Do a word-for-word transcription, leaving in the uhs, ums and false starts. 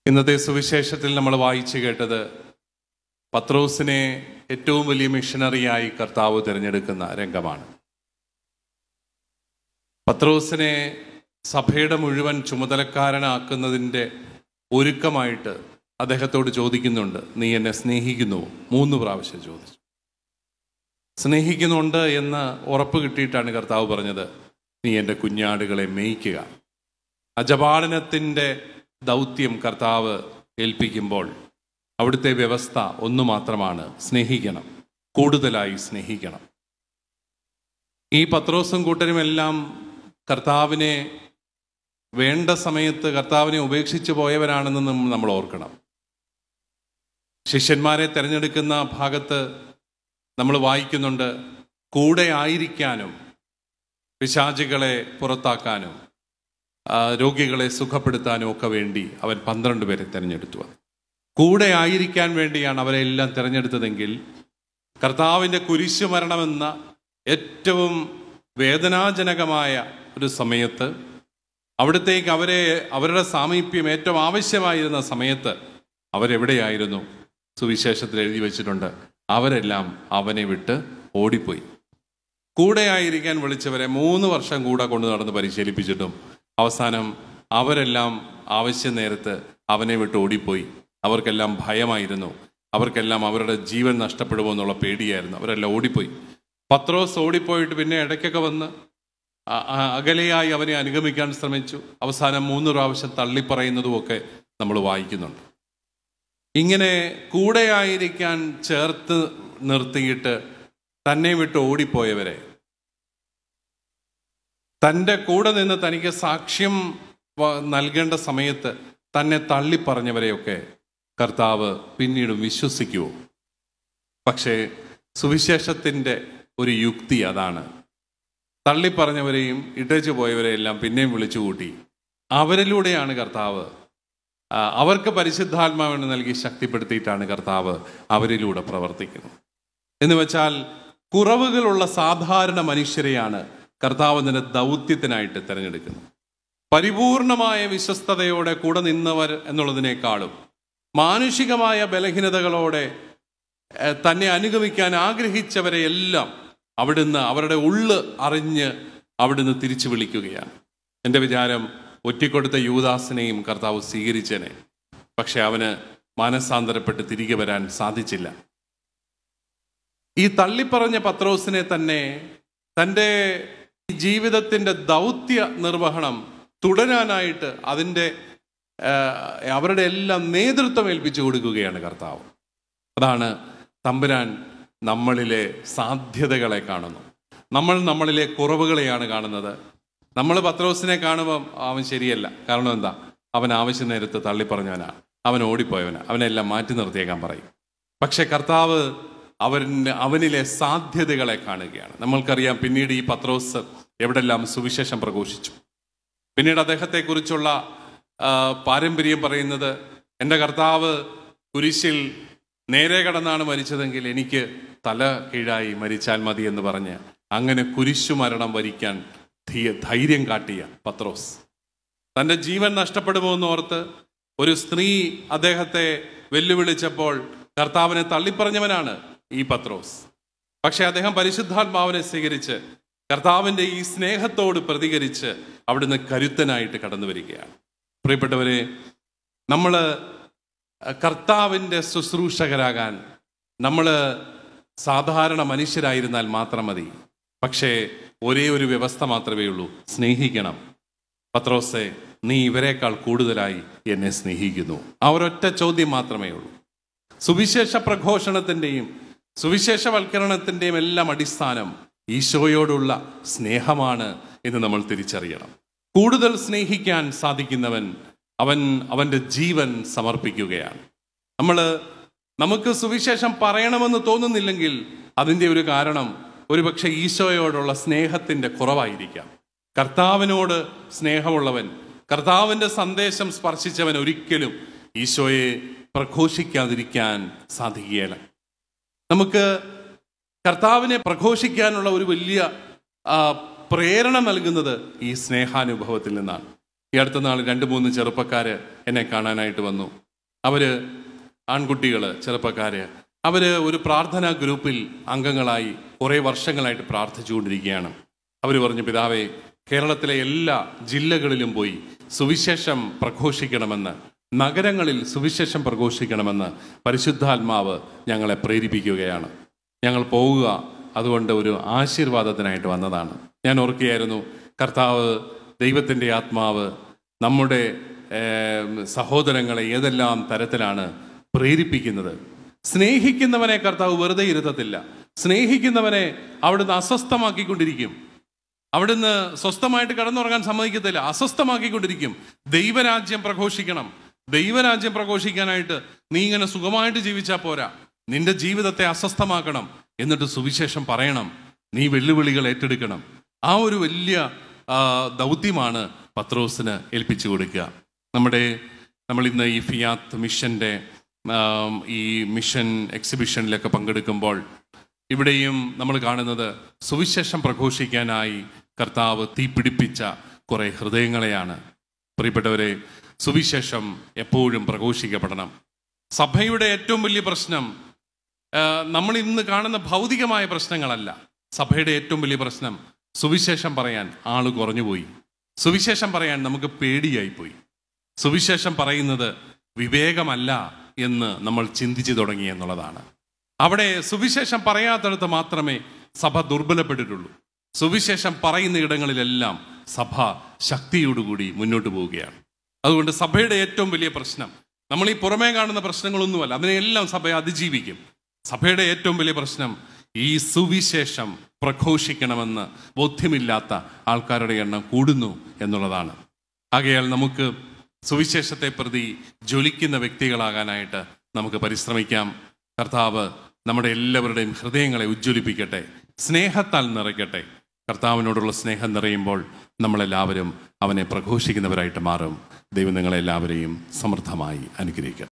ഇന്നത്തെ സുവിശേഷത്തിൽ നമ്മൾ വായിച്ചു കേട്ടത് പത്രോസിനെ ഏറ്റവും വലിയ മിഷണറിയായി കർത്താവ് തിരഞ്ഞെടുക്കുന്ന രംഗമാണ്. പത്രോസിനെ സഭയുടെ മുഴുവൻ ചുമതലക്കാരനാക്കുന്നതിൻ്റെ ഒരുക്കമായിട്ട് അദ്ദേഹത്തോട് ചോദിക്കുന്നുണ്ട്, നീ എന്നെ സ്നേഹിക്കുന്നുവോ? മൂന്ന് പ്രാവശ്യം ചോദിച്ചു. സ്നേഹിക്കുന്നുണ്ട് എന്ന് ഉറപ്പ് കിട്ടിയിട്ടാണ് കർത്താവ് പറഞ്ഞത്, നീ എൻ്റെ കുഞ്ഞാടുകളെ മേയ്ക്കുക. അജപാലനത്തിൻ്റെ ദൗത്യം കർത്താവ് ഏൽപ്പിക്കുമ്പോൾ അവിടുത്തെ വ്യവസ്ഥ ഒന്നു മാത്രമാണ്, സ്നേഹിക്കണം, കൂടുതലായി സ്നേഹിക്കണം. ഈ പത്രോസും കൂട്ടരുമെല്ലാം കർത്താവിനെ വേണ്ട സമയത്ത് കർത്താവിനെ ഉപേക്ഷിച്ച് പോയവരാണെന്ന് നമ്മൾ ഓർക്കണം. ശിഷ്യന്മാരെ തിരഞ്ഞെടുക്കുന്ന ഭാഗത്ത് നമ്മൾ വായിക്കുന്നുണ്ട്, കൂടെ ആയിരിക്കാനും പിശാചുകളെ പുറത്താക്കാനും രോഗികളെ സുഖപ്പെടുത്താനും ഒക്കെ വേണ്ടി അവൻ പന്ത്രണ്ട് പേരെ തിരഞ്ഞെടുത്തു. കൂടെ ആയിരിക്കാൻ വേണ്ടിയാണ് അവരെ എല്ലാം തിരഞ്ഞെടുത്തതെങ്കിൽ കർത്താവിൻ്റെ കുരിശു മരണമെന്ന ഏറ്റവും വേദനാജനകമായ ഒരു സമയത്ത് അവിടത്തേക്ക് അവരെ അവരുടെ സാമീപ്യം ഏറ്റവും ആവശ്യമായിരുന്ന സമയത്ത് അവരെവിടെയായിരുന്നു? സുവിശേഷത്തിൽ എഴുതി വച്ചിട്ടുണ്ട്, അവരെല്ലാം അവനെ വിട്ട് ഓടിപ്പോയി. കൂടെ ആയിരിക്കാൻ വിളിച്ചവരെ മൂന്ന് വർഷം കൂടെ കൊണ്ടു നടന്ന് പരിശീലിപ്പിച്ചിട്ടും അവസാനം അവരെല്ലാം ആവശ്യ നേരത്ത് അവനെ വിട്ട് ഓടിപ്പോയി. അവർക്കെല്ലാം ഭയമായിരുന്നു, അവർക്കെല്ലാം അവരുടെ ജീവൻ നഷ്ടപ്പെടുമോ എന്നുള്ള പേടിയായിരുന്നു. അവരെല്ലാം ഓടിപ്പോയി. പത്രോസ് ഓടിപ്പോയിട്ട് പിന്നെ ഇടയ്ക്കൊക്കെ വന്ന് അകലെയായി അവനെ അനുഗമിക്കാൻ ശ്രമിച്ചു. അവസാനം മൂന്ന് പ്രാവശ്യം തള്ളിപ്പറയുന്നതുമൊക്കെ നമ്മൾ വായിക്കുന്നുണ്ട്. ഇങ്ങനെ കൂടെയായിരിക്കാൻ ചേർത്ത് നിർത്തിയിട്ട് തന്നെ വിട്ട് ഓടിപ്പോയവരെ, തൻ്റെ കൂടെ നിന്ന് തനിക്ക് സാക്ഷ്യം നൽകേണ്ട സമയത്ത് തന്നെ തള്ളിപ്പറഞ്ഞവരെയൊക്കെ കർത്താവ് പിന്നീട് വിശ്വസിക്കുമോ? പക്ഷേ സുവിശേഷത്തിൻ്റെ ഒരു യുക്തി അതാണ്. തള്ളിപ്പറഞ്ഞവരെയും ഇട്ടേച്ചു പോയവരെയെല്ലാം പിന്നെയും വിളിച്ചു കൂട്ടി അവരിലൂടെയാണ് കർത്താവ്, അവർക്ക് പരിശുദ്ധാത്മാവിനെ നൽകി ശക്തിപ്പെടുത്തിയിട്ടാണ് കർത്താവ് അവരിലൂടെ പ്രവർത്തിക്കുന്നത്. എന്ന് വെച്ചാൽ കുറവുകളുള്ള സാധാരണ മനുഷ്യരെയാണ് കർത്താവ് അതിൻ്റെ ദൗത്യത്തിനായിട്ട് തിരഞ്ഞെടുക്കുന്നത്. പരിപൂർണമായ വിശ്വസ്തയോടെ കൂടെ നിന്നവർ എന്നുള്ളതിനേക്കാളും മാനുഷികമായ ബലഹീനതകളോടെ തന്നെ അനുഗമിക്കാൻ ആഗ്രഹിച്ചവരെ എല്ലാം അവിടുന്ന് അവരുടെ ഉള്ള് അറിഞ്ഞ് അവിടുന്ന് തിരിച്ചു വിളിക്കുകയാണ്. എൻ്റെ വിചാരം ഒറ്റിക്കൊടുത്ത യൂദാസിനെയും കർത്താവ് സ്വീകരിച്ചനെ, പക്ഷെ അവന് മാനസാന്തരപ്പെട്ട് തിരികെ വരാൻ സാധിച്ചില്ല. ഈ തള്ളിപ്പറഞ്ഞ പത്രോസിനെ തന്നെ തൻ്റെ ജീവിതത്തിൻ്റെ ദൗത്യ നിർവഹണം തുടരാനായിട്ട് അതിൻ്റെ അവരുടെ എല്ലാം നേതൃത്വം ഏൽപ്പിച്ചു കൊടുക്കുകയാണ് കർത്താവ്. അതാണ് തമ്പുരാൻ നമ്മളിലെ സാധ്യതകളെ കാണുന്നു, നമ്മൾ നമ്മളിലെ കുറവുകളെയാണ് കാണുന്നത്. നമ്മൾ പത്രോസിനെ കാണുമ്പം അവൻ ശരിയല്ല, കാരണം എന്താ? അവൻ ആവശ്യ നേരത്ത് തള്ളിപ്പറഞ്ഞവനാണ്, അവൻ ഓടിപ്പോയവനാണ്, അവനെല്ലാം മാറ്റി നിർത്തിയേക്കാൻ പറയും. പക്ഷെ കർത്താവ് അവന് അവനിലെ സാധ്യതകളെ കാണുകയാണ്. നമ്മൾക്കറിയാം പിന്നീട് ഈ പത്രോസ് എവിടെല്ലാം സുവിശേഷം പ്രഘോഷിച്ചു. പിന്നീട് അദ്ദേഹത്തെക്കുറിച്ചുള്ള പാരമ്പര്യം പറയുന്നത്, എൻ്റെ കർത്താവ് കുരിശിൽ നേരെ കടന്നാണ് മരിച്ചതെങ്കിൽ എനിക്ക് തല കീഴായി മരിച്ചാൽ മതി എന്ന് പറഞ്ഞ് അങ്ങനെ കുരിശു മരണം വരിക്കാൻ ധൈര്യം കാട്ടിയ പത്രോസ്, തൻ്റെ ജീവൻ നഷ്ടപ്പെടുമോ എന്നോർത്ത് ഒരു സ്ത്രീ അദ്ദേഹത്തെ വെല്ലുവിളിച്ചപ്പോൾ കർത്താവിനെ തള്ളിപ്പറഞ്ഞവനാണ് ഈ പത്രോസ്. പക്ഷെ അദ്ദേഹം പരിശുദ്ധാത്മാവിനെ സ്വീകരിച്ച് കർത്താവിൻ്റെ ഈ സ്നേഹത്തോട് പ്രതികരിച്ച് അവിടുന്ന് കരുത്തനായിട്ട് കടന്നു വരികയാണ്. പ്രിയപ്പെട്ടവരെ, നമ്മൾ കർത്താവിൻ്റെ ശുശ്രൂഷകരാകാൻ നമ്മൾ സാധാരണ മനുഷ്യരായിരുന്നാൽ മാത്രം മതി. പക്ഷേ ഒരേ ഒരു വ്യവസ്ഥ മാത്രമേ ഉള്ളൂ, സ്നേഹിക്കണം. പത്രോസേ, നീ ഇവരെക്കാൾ കൂടുതലായി എന്നെ സ്നേഹിക്കുന്നു. ആ ഒരൊറ്റ ചോദ്യം മാത്രമേ ഉള്ളൂ. സുവിശേഷ പ്രഘോഷണത്തിൻ്റെയും സുവിശേഷവൽക്കരണത്തിൻ്റെയും എല്ലാം അടിസ്ഥാനം ഈശോയോടുള്ള സ്നേഹമാണ് എന്ന് നമ്മൾ തിരിച്ചറിയണം. കൂടുതൽ സ്നേഹിക്കാൻ സാധിക്കുന്നവൻ അവൻ അവൻ്റെ ജീവൻ സമർപ്പിക്കുകയാണ്. നമ്മൾ നമുക്ക് സുവിശേഷം പറയണമെന്ന് തോന്നുന്നില്ലെങ്കിൽ അതിൻ്റെ ഒരു കാരണം ഒരുപക്ഷെ ഈശോയോടുള്ള സ്നേഹത്തിൻ്റെ കുറവായിരിക്കാം. കർത്താവിനോട് സ്നേഹമുള്ളവൻ, കർത്താവിൻ്റെ സന്ദേശം സ്പർശിച്ചവൻ ഒരിക്കലും ഈശോയെ പ്രഘോഷിക്കാതിരിക്കാൻ സാധിക്കുകയില്ല. നമുക്ക് കർത്താവിനെ പ്രഘോഷിക്കാനുള്ള ഒരു വലിയ പ്രേരണ നൽകുന്നത് ഈ സ്നേഹാനുഭവത്തിൽ നിന്നാണ്. ഈ അടുത്ത നാൾ രണ്ട് മൂന്ന് ചെറുപ്പക്കാർ എന്നെ കാണാനായിട്ട് വന്നു. അവർ ആൺകുട്ടികൾ, ചെറുപ്പക്കാർ, അവർ ഒരു പ്രാർത്ഥനാ ഗ്രൂപ്പിൽ അംഗങ്ങളായി കുറേ വർഷങ്ങളായിട്ട് പ്രാർത്ഥിച്ചുകൊണ്ടിരിക്കുകയാണ്. അവർ പറഞ്ഞു, പിതാവേ, കേരളത്തിലെ എല്ലാ ജില്ലകളിലും പോയി സുവിശേഷം പ്രഘോഷിക്കണമെന്ന്, നഗരങ്ങളിൽ സുവിശേഷം പ്രഘോഷിക്കണമെന്ന് പരിശുദ്ധാത്മാവ് ഞങ്ങളെ പ്രേരിപ്പിക്കുകയാണ്. ഞങ്ങൾ പോവുക അതുകൊണ്ട് ഒരു ആശീർവാദത്തിനായിട്ട് വന്നതാണ്. ഞാൻ ഓർക്കുകയായിരുന്നു, കർത്താവ് ദൈവത്തിൻ്റെ ആത്മാവ് നമ്മുടെ സഹോദരങ്ങളെ ഏതെല്ലാം തരത്തിലാണ് പ്രേരിപ്പിക്കുന്നത്. സ്നേഹിക്കുന്നവനെ കർത്താവ് വെറുതെ ഇരുത്തത്തില്ല. സ്നേഹിക്കുന്നവനെ അവിടുന്ന് അസ്വസ്ഥമാക്കിക്കൊണ്ടിരിക്കും. അവിടുന്ന് സ്വസ്ഥമായിട്ട് കടന്നുറങ്ങാൻ സമ്മതിക്കത്തില്ല, അസ്വസ്ഥമാക്കിക്കൊണ്ടിരിക്കും. ദൈവരാജ്യം പ്രഘോഷിക്കണം. ദൈവരാജ്യം പ്രഘോഷിക്കാനായിട്ട് നീ ഇങ്ങനെ സുഖമായിട്ട് ജീവിച്ചാൽ പോരാ, നിന്റെ ജീവിതത്തെ അസ്വസ്ഥമാക്കണം. എന്നിട്ട് സുവിശേഷം പറയണം, നീ വെല്ലുവിളികൾ ഏറ്റെടുക്കണം. ആ ഒരു വലിയ ദൗത്യമാണ് പത്രോസിന് ഏൽപ്പിച്ചു കൊടുക്കുക. നമ്മുടെ നമ്മൾ ഇന്ന് ഈ ഫിയാത്ത് മിഷൻ്റെ ഈ മിഷൻ എക്സിബിഷനിലൊക്കെ പങ്കെടുക്കുമ്പോൾ ഇവിടെയും നമ്മൾ കാണുന്നത് സുവിശേഷം പ്രഘോഷിക്കാനായി കർത്താവ് തീപിടിപ്പിച്ച കുറേ ഹൃദയങ്ങളെയാണ്. പ്രിയപ്പെട്ടവരെ, സുവിശേഷം എപ്പോഴും പ്രഘോഷിക്കപ്പെടണം. സഭയുടെ ഏറ്റവും വലിയ പ്രശ്നം നമ്മൾ ഇന്ന് കാണുന്ന ഭൗതികമായ പ്രശ്നങ്ങളല്ല. സഭയുടെ ഏറ്റവും വലിയ പ്രശ്നം സുവിശേഷം പറയാൻ ആൾ കുറഞ്ഞുപോയി. സുവിശേഷം പറയാൻ നമുക്ക് പേടിയായിപ്പോയി. സുവിശേഷം പറയുന്നത് വിവേകമല്ല എന്ന് നമ്മൾ ചിന്തിച്ചു തുടങ്ങി എന്നുള്ളതാണ്. അവിടെ സുവിശേഷം പറയാത്തടത്ത് മാത്രമേ സഭ ദുർബലപ്പെട്ടിട്ടുള്ളൂ. സുവിശേഷം പറയുന്ന ഇടങ്ങളിലെല്ലാം സഭ ശക്തിയോടുകൂടി മുന്നോട്ട് പോവുകയാണ്. അതുകൊണ്ട് സഭയുടെ ഏറ്റവും വലിയ പ്രശ്നം നമ്മൾ ഈ പുറമേ കാണുന്ന പ്രശ്നങ്ങളൊന്നുമല്ല, അതിനെല്ലാം സഭ അതിജീവിക്കും. സഭയുടെ ഏറ്റവും വലിയ പ്രശ്നം ഈ സുവിശേഷം പ്രഘോഷിക്കണമെന്ന് ബോധ്യമില്ലാത്ത ആൾക്കാരുടെ എണ്ണം കൂടുന്നു എന്നുള്ളതാണ്. ആകയാൽ നമുക്ക് സുവിശേഷത്തെ പ്രതി ജ്വലിക്കുന്ന വ്യക്തികളാകാനായിട്ട് നമുക്ക് പരിശ്രമിക്കാം. കർത്താവ് നമ്മുടെ എല്ലാവരുടെയും ഹൃദയങ്ങളെ ഉജ്ജ്വലിപ്പിക്കട്ടെ, സ്നേഹത്താൽ നിറയ്ക്കട്ടെ. കർത്താവിനോടുള്ള സ്നേഹം നിറയുമ്പോൾ നമ്മളെല്ലാവരും അവനെ പ്രഘോഷിക്കുന്നവരായിട്ട് മാറും. ദൈവം നിങ്ങളെല്ലാവരെയും സമൃദ്ധമായി അനുഗ്രഹിക്കട്ടെ.